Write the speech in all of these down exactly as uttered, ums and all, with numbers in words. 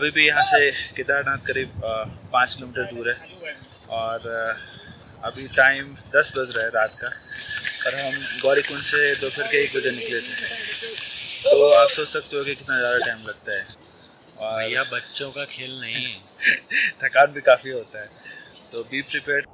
अभी भी यहाँ से केदारनाथ करीब पाँच किलोमीटर दूर है और अभी टाइम दस बज रहा है रात का और हम गौरीकुंड से दोपहर के एक बजे निकले थे। तो आप सोच सकते हो कि कितना ज़्यादा टाइम लगता है और भैया बच्चों का खेल नहीं है। थकान भी काफ़ी होता है, तो बी प्रिपेयर्ड।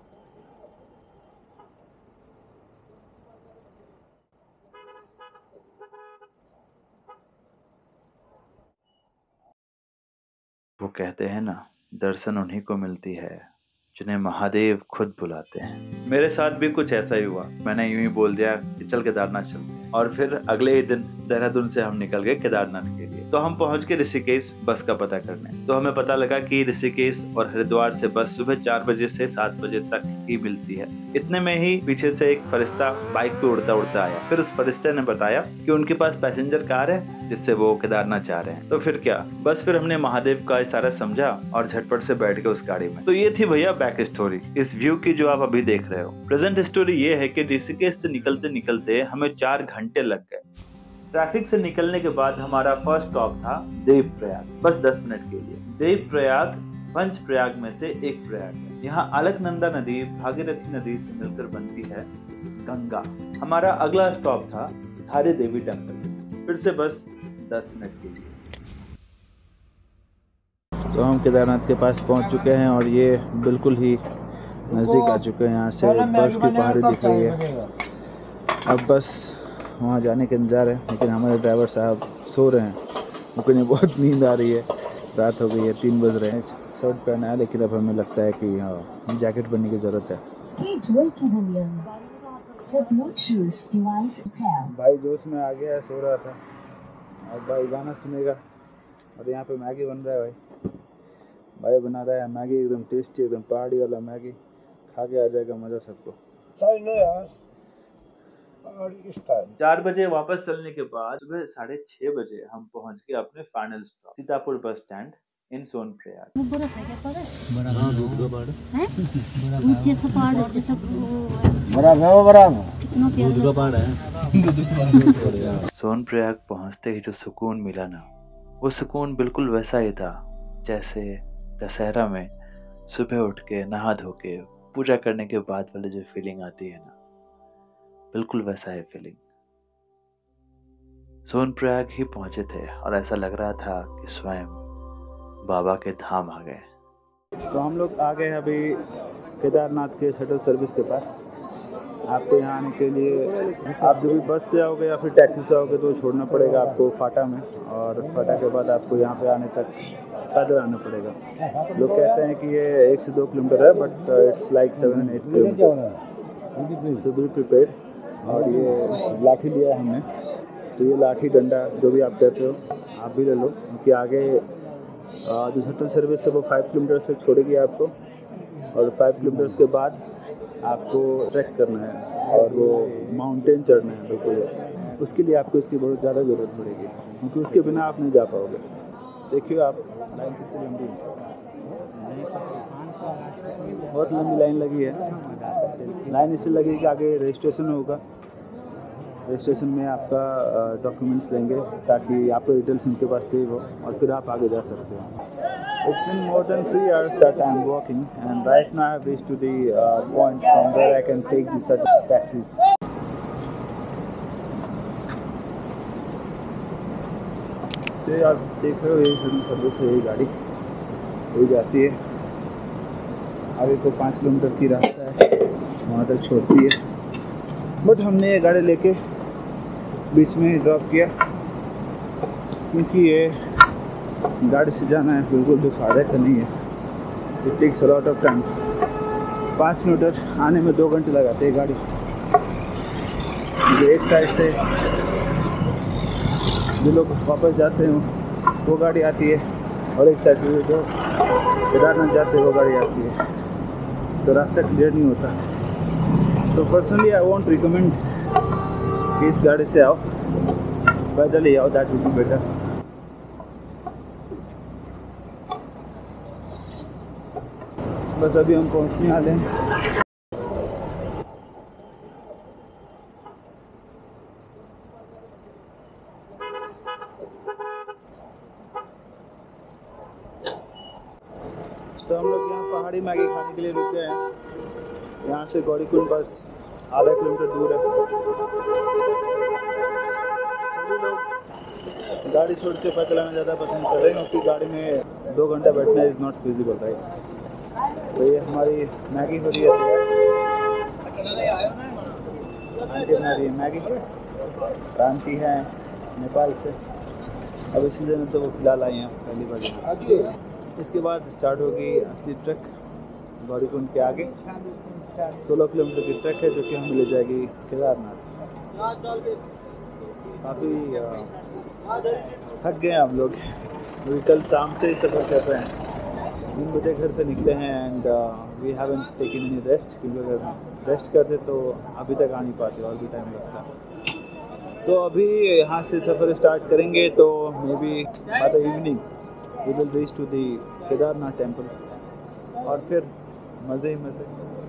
वो कहते हैं ना, दर्शन उन्हीं को मिलती है जिन्हें महादेव खुद बुलाते हैं। मेरे साथ भी कुछ ऐसा ही हुआ। मैंने यूं ही बोल दिया कि चल केदारनाथ चलते हैं और फिर अगले ही दिन देहरादून से हम निकल गए केदारनाथ के लिए। तो हम पहुंच के ऋषिकेश बस का पता करने। तो हमें पता लगा कि ऋषिकेश और हरिद्वार से बस सुबह चार बजे से सात बजे तक ही मिलती है। इतने में ही पीछे से एक फरिश्ता बाइक पे उड़ता उड़ता आया। फिर उस फरिश्ते ने बताया कि उनके पास पैसेंजर कार है जिससे वो केदारनाथ जा रहे हैं। तो फिर क्या, बस फिर हमने महादेव का इशारा समझा और झटपट से बैठ गए उस गाड़ी में। तो ये थी भैया बैक स्टोरी इस व्यू की जो आप अभी देख रहे हो। प्रेजेंट स्टोरी ये है कि ऋषिकेश से निकलते निकलते हमें चार घंटे लग गए। ट्रैफिक से निकलने के बाद हमारा फर्स्ट स्टॉप था देवप्रयाग, बस दस मिनट के लिए। देवप्रयाग पंच प्रयाग में से एक प्रयाग है। यहाँ अलकनंदा नदी भागीरथी नदी से मिलकर बनती है गंगा। हमारा अगला स्टॉप था धारी देवी टेम्पल, फिर से बस दस मिनट के लिए। तो हम केदारनाथ के पास पहुंच चुके हैं और ये बिल्कुल ही नज़दीक आ चुके हैं। यहाँ से बर्फ की पहाड़ी दिख रही है। अब बस वहाँ जाने के इंतज़ार है, लेकिन हमारे ड्राइवर साहब सो रहे हैं क्योंकि उन्हें बहुत नींद आ रही है। रात हो गई है, तीन बज रहे हैं। शर्ट पहना है लेकिन अब हमें लगता है कि हाँ जैकेट बनने की ज़रूरत है। भाई जोश में आ गया है, सो रहा था। अब भाई गाना सुनेगा और यहाँ पे मैगी बन रहा है। भाई भाई बना रहा है मैगी, एकदम टेस्टी, एकदम पहाड़ी वाला मैगी। खा के आ जाएगा मज़ा सबको। चार बजे वापस चलने के बाद सुबह साढ़े छः बजे हम पहुँच गए अपने final stop Sitapur bus stand in Sonprayag. Sonprayag पहुँचते ही जो सुकून मिला ना, वो सुकून बिल्कुल वैसा ही था जैसे दशहरा में सुबह उठ के नहा धो के पूजा करने के बाद वाली जो फीलिंग आती है ना, बिल्कुल वैसा है फीलिंग। सोनप्रयाग ही पहुंचे थे और ऐसा लग रहा था कि स्वयं बाबा के धाम आ गए। तो हम लोग आ गए अभी केदारनाथ के शटल सर्विस के पास। आपको यहाँ आने के लिए आप जो भी बस से आओगे या फिर टैक्सी से आओगे तो छोड़ना पड़ेगा आपको फाटा में, और फाटा के बाद आपको यहाँ पे आने तक पैदल आना पड़ेगा। लोग कहते हैं कि ये एक से दो किलोमीटर है, but it's like seven and eight kilometres. So be prepared. और ये लाठी लिया है हमने, तो ये लाठी डंडा जो भी आप कहते हो आप भी ले लो, क्योंकि आगे जो शटल सर्विस है वो फाइव किलोमीटर्स तक छोड़ेगी आपको, और फाइव किलोमीटर्स के बाद आपको ट्रैक करना है और वो माउंटेन चढ़ना है। बिल्कुल उसके लिए आपको इसकी बहुत ज़्यादा ज़रूरत पड़ेगी, क्योंकि उसके बिना आप नहीं जा पाओगे। देखिए आप लाइन कितनी लंबी है, बहुत लंबी लाइन लगी है। लाइन इससे लगी कि आगे रजिस्ट्रेशन होगा। रजिस्ट्रेशन में आपका डॉक्यूमेंट्स लेंगे ताकि आपका डिटेल्स उनके पास सेव हो और फिर आप आगे जा सकते हो। It's been more than three hours that I'm walking, and right now I've reached to the uh, point from where I can take the certain taxis. तो आप देख रहे हो ये शटल सर्विस है, ये गाड़ी वही जाती है। आगे को पाँच किलोमीटर की रास्ता है, वहाँ तक छोड़ती है, बट हमने ये गाड़ी लेके बीच में ड्रॉप किया क्योंकि ये गाड़ी से जाना है बिल्कुल भी फायदा का नहीं है। It takes a lot of time. पाँच किलोमीटर आने में दो घंटे लगाते हैं गाड़ी। जो एक साइड से जो लोग वापस जाते हैं वो गाड़ी आती है, और एक साइड से जो केदारनाथ जाते हैं वो गाड़ी आती है, तो रास्ता क्लियर नहीं होता। तो पर्सनली आई वॉन्ट रिकमेंड कि इस गाड़ी से आओ, पैदल ही आओ, दैट विल बी बेटर। बस अभी हम पहुंचने वाले हैं। पहाड़ी मैगी खाने के लिए रुके हैं। यहाँ से गौरीकुंड बस आधा किलोमीटर दूर है। सभी लोग गाड़ी छोड़ के पैदल आना ज़्यादा पसंद कर रहे हैं क्योंकि गाड़ी में दो घंटा बैठना इज़ नॉट फिजिबल, राइट। तो ये हमारी मैगी हो रही है आंटी बना रही है मैगी। आंटी है नेपाल से, अब इस सीजन में तो वो फिलहाल आई हैं पहली बार। इसके बाद स्टार्ट होगी असली ट्रक गौरीकुंड के आगे। सोलह किलोमीटर की ट्रक है जो कि हमें ले जाएगी केदारनाथ। काफ़ी थक गए हैं हम लोग, क्योंकि कल शाम से सफ़र कर रहे हैं। तीन बजे घर से निकले हैं and we haven't taken any rest, क्योंकि अगर रेस्ट करते तो अभी तक आ नहीं पाते और भी टाइम लगता। तो अभी यहाँ से सफ़र स्टार्ट करेंगे तो maybe by the evening we will reach to the Kedarnath temple और फिर मज़े ही मज़े।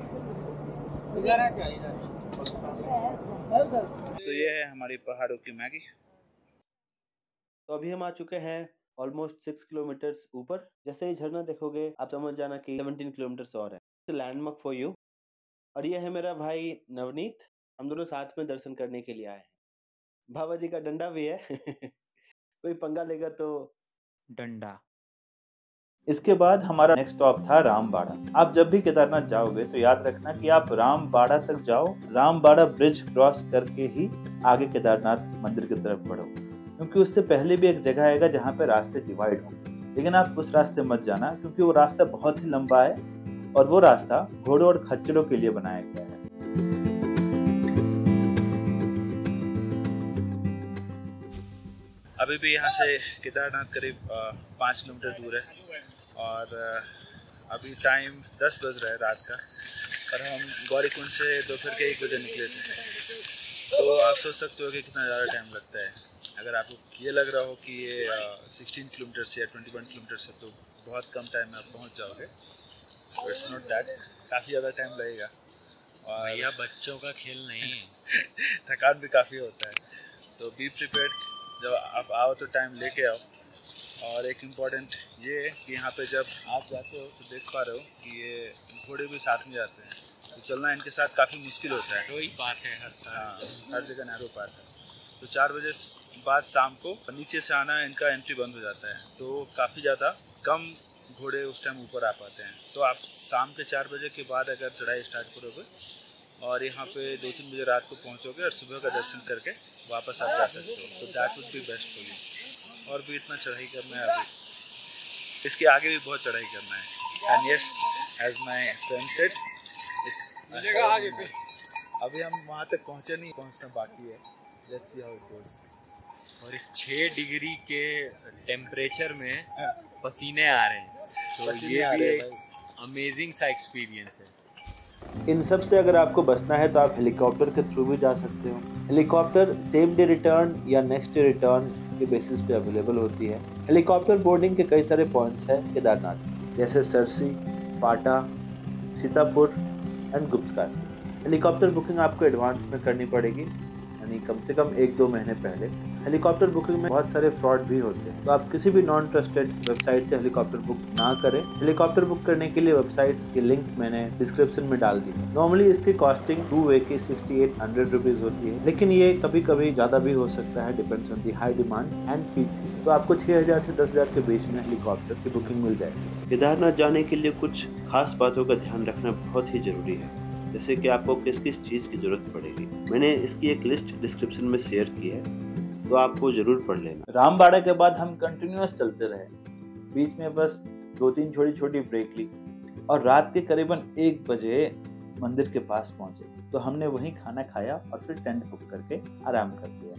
तो ये है हमारी पहाड़ों की मैगी। तो अभी हम आ चुके हैं ऑलमोस्ट सिक्स किलोमीटर्स ऊपर। जैसे ही झरना देखोगे आप समझ जाना कि सेवनटीन किलोमीटर्स और है। Landmark for you. और ये है मेरा भाई नवनीत, हम दोनों साथ में दर्शन करने के लिए आए हैं। बाबा जी का डंडा भी है कोई पंगा लेगा तो डंडा। इसके बाद हमारा नेक्स्ट स्टॉप था रामबाड़ा। आप जब भी केदारनाथ जाओगे तो याद रखना कि आप रामबाड़ा तक जाओ, रामबाड़ा ब्रिज क्रॉस करके ही आगे केदारनाथ मंदिर की तरफ बढ़ो, क्योंकि उससे पहले भी एक जगह आएगा जहाँ पे रास्ते डिवाइड होंगे। लेकिन आप उस रास्ते मत जाना, क्योंकि वो रास्ता बहुत ही लंबा है और वो रास्ता घोड़ों और खच्चरों के लिए बनाया गया है। अभी भी यहाँ से केदारनाथ करीब पाँच किलोमीटर दूर है और अभी टाइम दस बज रहा है रात का और हम गौरीकुंड से दोपहर के एक बजे निकले थे। तो आप सोच सकते हो कि कितना ज़्यादा टाइम लगता है। अगर आपको ये लग रहा हो कि ये सोलह किलोमीटर से या इक्कीस किलोमीटर से तो बहुत कम टाइम में आप पहुँच जाओगे, इट्स नॉट दैट, काफ़ी ज़्यादा टाइम लगेगा और भैया बच्चों का खेल नहीं थकान भी काफ़ी होता है। तो बी प्रिपेयर्ड, जब आप आओ तो टाइम लेके आओ। और एक इम्पॉर्टेंट ये है कि यहाँ पे जब आप जाते हो तो देख पा रहे हो कि ये घोड़े भी साथ में जाते हैं, तो चलना इनके साथ काफ़ी मुश्किल होता है। वही बात है हर हाँ, हर जगह नैरो पार्क है। तो चार बजे बाद शाम को नीचे से आना इनका एंट्री बंद हो जाता है, तो काफ़ी ज़्यादा कम घोड़े उस टाइम ऊपर आ पाते हैं। तो आप शाम के चार बजे के बाद अगर चढ़ाई स्टार्ट करोगे और यहाँ पे दो तीन बजे रात को पहुँचोगे और सुबह का दर्शन करके वापस आप जा सकते हो, तो that would be best for you. और भी इतना चढ़ाई करना है, अभी इसके आगे भी बहुत चढ़ाई करना है। And yes, as my friend said, it's आगे पे अभी हम वहाँ तक पहुँचे नहीं, पहुँचना बाकी है। Let's see how it goes. और इस छः डिग्री के टेम्परेचर में पसीने आ रहे हैं, तो ये भी एक अमेजिंग सा एक्सपीरियंस है। इन सब से अगर आपको बचना है तो आप हेलीकॉप्टर के थ्रू भी जा सकते हो। हेलीकॉप्टर सेम डे रिटर्न या नेक्स्ट डे रिटर्न के बेसिस पे अवेलेबल होती है। हेलीकॉप्टर बोर्डिंग के कई सारे पॉइंट्स हैं केदारनाथ, जैसे Sersi, Phata, Sitapur and Guptkashi. Helicopter booking आपको एडवांस में करनी पड़ेगी, यानी कम से कम एक दो महीने पहले। हेलीकॉप्टर बुकिंग में बहुत सारे फ्रॉड भी होते हैं, तो आप किसी भी नॉन ट्रस्टेड वेबसाइट से हेलीकॉप्टर बुक ना करें। हेलीकॉप्टर बुक करने के लिए वेबसाइट्स की लिंक मैंने डिस्क्रिप्शन में डाल दी है। नॉर्मली इसकी कॉस्टिंग टू वे की सिक्सटी एट हंड्रेड रुपीज होती है, लेकिन ये कभी कभी ज़्यादा भी हो सकता है, depends on the high demand and peak season. तो आपको छः हज़ार से दस हज़ार के बीच में हेलीकॉप्टर की बुकिंग मिल जाएगी। केदारनाथ जाने के लिए कुछ खास बातों का ध्यान रखना बहुत ही जरूरी है, जैसे कि आपको किस किस चीज़ की ज़रूरत पड़ेगी। मैंने इसकी एक लिस्ट डिस्क्रिप्शन में शेयर की है, तो आपको ज़रूर पढ़ लेना। रामबाड़ा के बाद हम कंटिन्यूअस चलते रहे, बीच में बस दो तीन छोटी छोटी ब्रेक ली और रात के करीबन एक बजे मंदिर के पास पहुंचे। तो हमने वहीं खाना खाया और फिर टेंट बुक करके आराम कर लिया।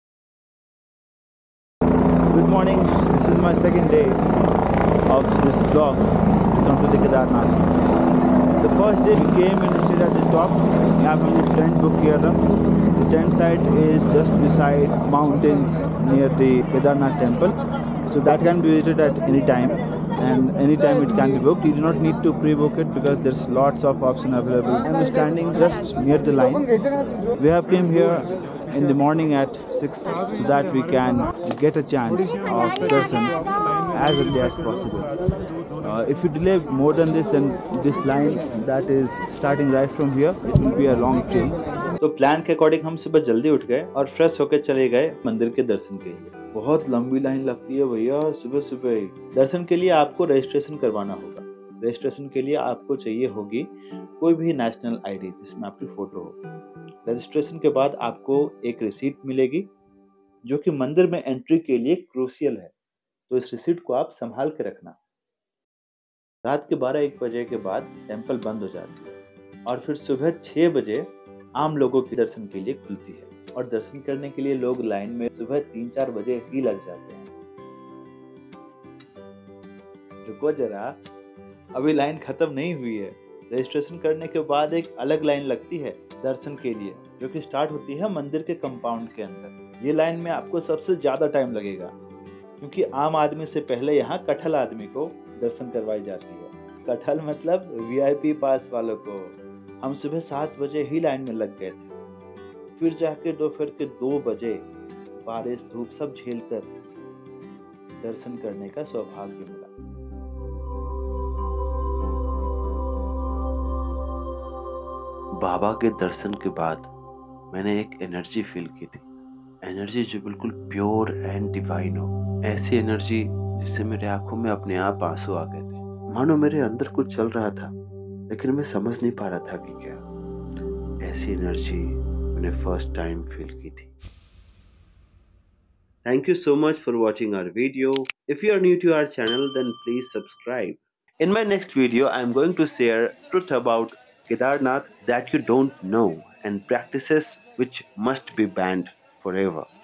Good morning, this is my second day of this vlog to come to the Kedarnath. The first day we came and stayed at the top. यहाँ पे हमने टेंट बुक किया था। The tent site is just beside mountains near the Kedarnath temple, so that can be visited at any time, and any time it can be booked. You do not need to pre-book it because there's lots of options available. I'm standing just near the line. We have came here in the morning at six so that we can get a chance of darshan as early as possible. Uh, if you delay more than this, then this line that is starting right from here, it will be a long train. तो plan के according हम सुबह जल्दी उठ गए और fresh होकर चले गए मंदिर के दर्शन के लिए। बहुत लंबी लाइन लगती है भैया सुबह सुबह ही। दर्शन के लिए आपको रजिस्ट्रेशन करवाना होगा। रजिस्ट्रेशन के लिए आपको चाहिए होगी कोई भी नेशनल आईडी जिसमें आपकी फोटो हो। रजिस्ट्रेशन के बाद आपको एक रिसीट मिलेगी जो कि मंदिर में एंट्री के लिए क्रूशियल है, तो इस रिसीट को आप संभाल के रखना। रात के बारह एक बजे के बाद टेंपल बंद हो जाती है और फिर सुबह छह बजे आम लोगों के दर्शन के लिए खुलती है और दर्शन करने के लिए लोग लाइन में सुबह तीन चार बजे ही लग जाते हैं। रुको जरा, अभी लाइन खत्म नहीं हुई है। रजिस्ट्रेशन करने के बाद एक अलग लाइन लगती है दर्शन के लिए जो कि स्टार्ट होती है मंदिर के कंपाउंड के अंदर। ये लाइन में आपको सबसे ज्यादा टाइम लगेगा क्योंकि आम आदमी से पहले यहाँ कटहल आदमी को दर्शन करवाई जाती है। कटहल मतलब वीआईपी पास वालों को। हम सुबह सात बजे ही लाइन में लग गए थे। फिर जाके दोपहर के दो बजे बारिश धूप सब झेलकर दर्शन करने का सौभाग्य मिला। बाबा के दर्शन के बाद मैंने एक एनर्जी फील की थी, एनर्जी जो बिल्कुल प्योर एंड डिवाइन हो। ऐसी एनर्जी जिससे मेरे आंखों में अपने आप आंसू आ गए थे, मानो मेरे अंदर कुछ चल रहा था लेकिन मैं समझ नहीं पा रहा था कि क्या। ऐसी एनर्जी मैंने फर्स्ट टाइम फील की थी। Thank you so much for watching our video. If you are new to our channel, then please subscribe. In my next video, I am going to share truth about Kedarnath that you don't know and practices which must be banned forever.